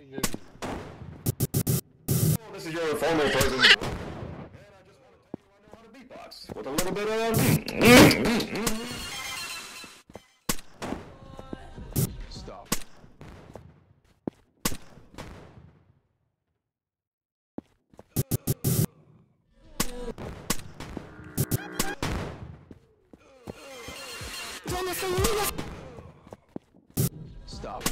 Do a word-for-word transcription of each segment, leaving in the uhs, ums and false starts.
This is your former person. And I just want to tell you I know how to beatbox with a little bit of. Stop. Stop.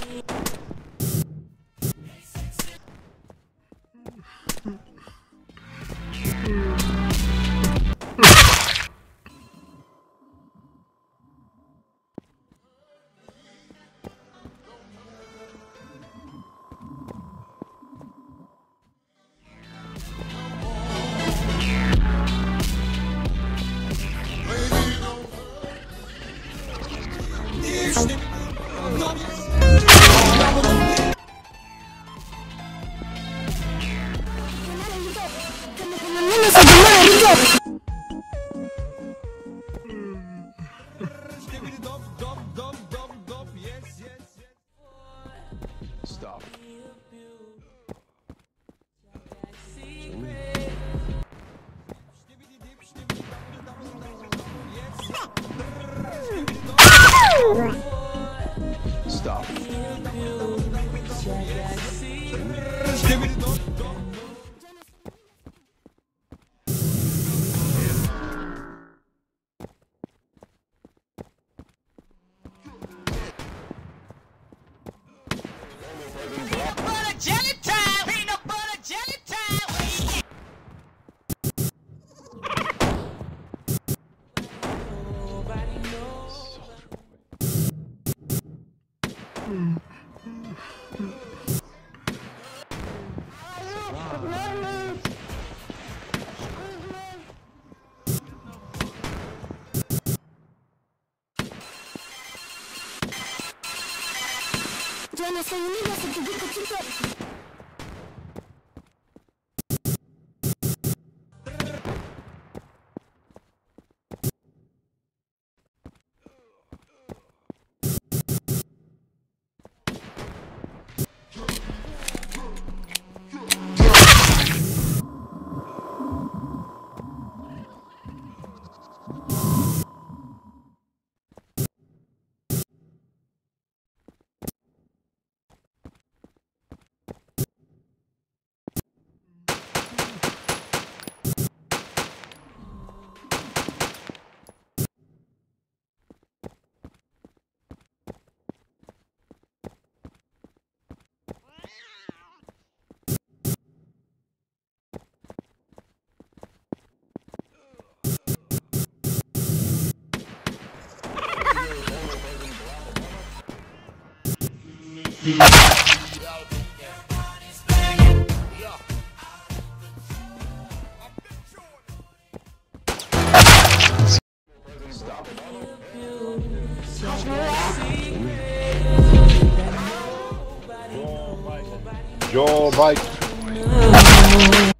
Stop. Stop. Jelly time, peanut butter jelly time. Nobody knows. Я на своей месте тебе хочу. Joe Bike.